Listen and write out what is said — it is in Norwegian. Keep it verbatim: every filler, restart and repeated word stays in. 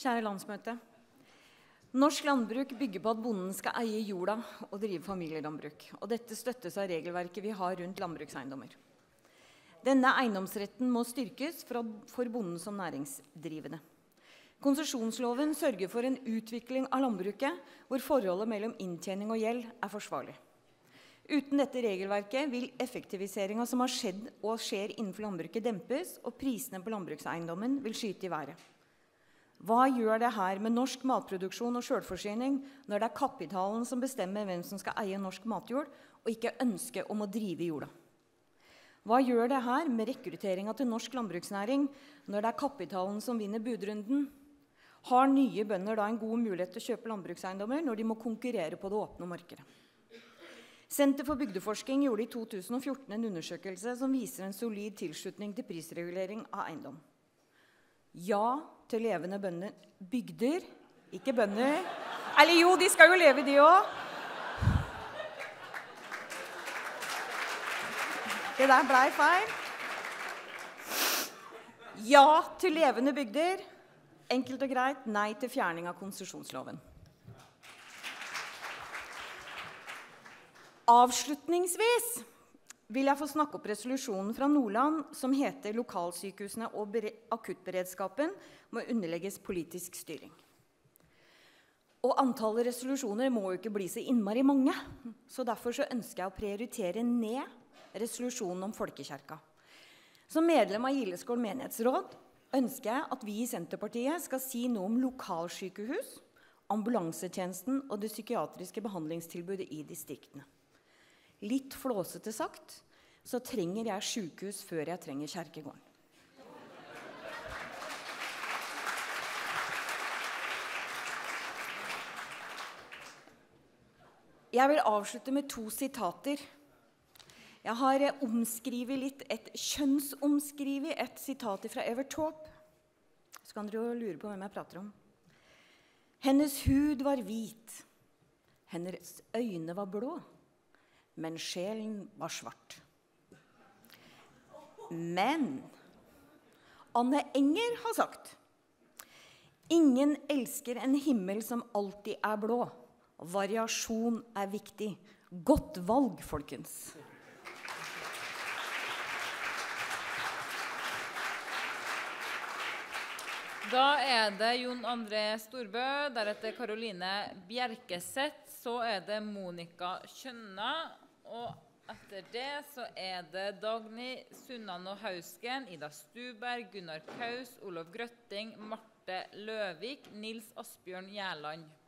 Kjære landsmøte. Norsk landbruk bygger på at bonden skal eie jorda og drive familielandbruk, og dette støttes av regelverket vi har rundt landbrukseiendommer. Denne eiendomsretten må styrkes for bonden som næringsdrivende. Konsesjonsloven sørger for en utvikling av landbruket, hvor forholdet mellom inntjening og gjeld er forsvarlig. Uten dette regelverket vil effektiviseringen som har skjedd og skjer innenfor landbruket dempes, og prisene på landbrukseiendommen vil skyte i været. Hva gjør det her med norsk matproduksjon og selvforsyning når det er kapitalen som bestemmer hvem som skal eie norsk matjord, og ikke ønske om å drive jorda? Hva gjør det her med rekrutteringen til norsk landbruksnæring når det er kapitalen som vinner budrunden? Har nye bønder da en god mulighet til å kjøpe landbrukseiendommer når de må konkurrere på det åpne markedet? Senter for bygdeforskning gjorde i to tusen og fjorten en undersøkelse som viser en solid tilslutning til prisregulering av eiendom. Ja til levende bønder, bygder, ikke bønder. Eller jo, de skal jo leve de også. Det der ble feil. Ja til levende bygder, enkelt og greit, nei til fjerning av konsesjonsloven. Avslutningsvis vil jeg få snakke opp resolusjonen fra Nordland som heter «Lokalsykehusene og akuttberedskapen må underlegges politisk styring». Og antallet resolusjoner må jo ikke bli så innmari mange, så derfor så ønsker jeg å prioritere ned resolusjonen om folkekirka. Som medlem av Gildeskål menighetsråd ønsker jeg at vi i Senterpartiet skal si noe om lokalsykehus, ambulansetjenesten og det psykiatriske behandlingstilbudet i distriktene. Litt flåsete sagt, så trenger jeg sykehus før jeg trenger kjerkegården. Jeg vil avslutte med to sitater. Jeg har omskrivet litt, et kjønnsomskrivet et sitat fra Evert Taube. Så kan dere jo lure på hvem jeg prater om. Hennes hud var hvit, hennes øyne var blå, men sjelen var svart. Men Anne Enger har sagt: ingen elsker en himmel som alltid er blå. Variasjon er viktig. Godt valg, folkens. Da er det Jon André Storbø, deretter Karoline Bjerkeseth, så er det Monika Kjønna, og etter det så er det Dagny Sunnano Hausgen, Ida Stuberg, Gunnar Kaus, Olof Grøtting, Marte Løvik, Nils Asbjørn Gjerland.